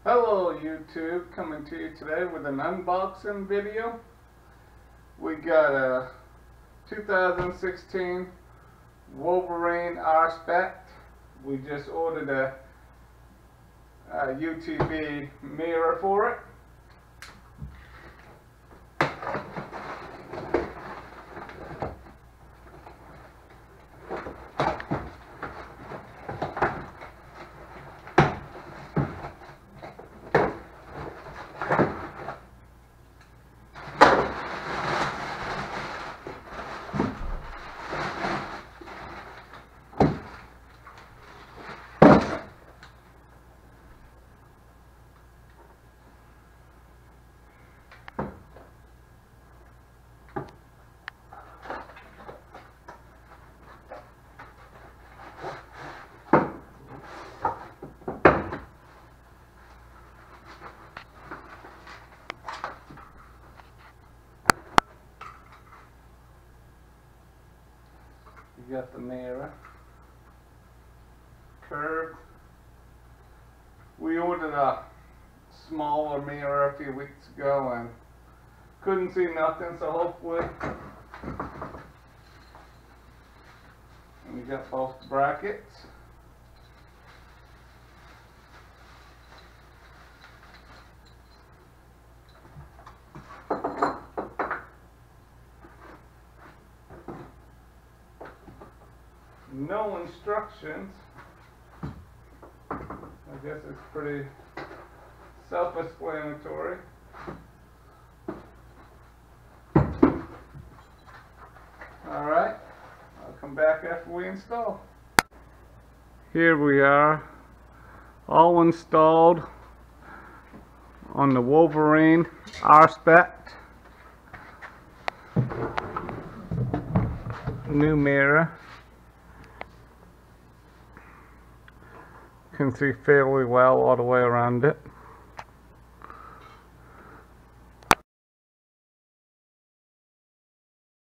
Hello YouTube, coming to you today with an unboxing video. We got a 2016 Wolverine r-spec. We just ordered a UTV mirror for it. You got the mirror, curved. We ordered a smaller mirror a few weeks ago and couldn't see nothing, so hopefully. And you got both brackets. No instructions. I guess it's pretty self-explanatory. Alright, I'll come back after we install. Here we are, all installed on the Wolverine r-spec. New mirror. Can see fairly well all the way around it.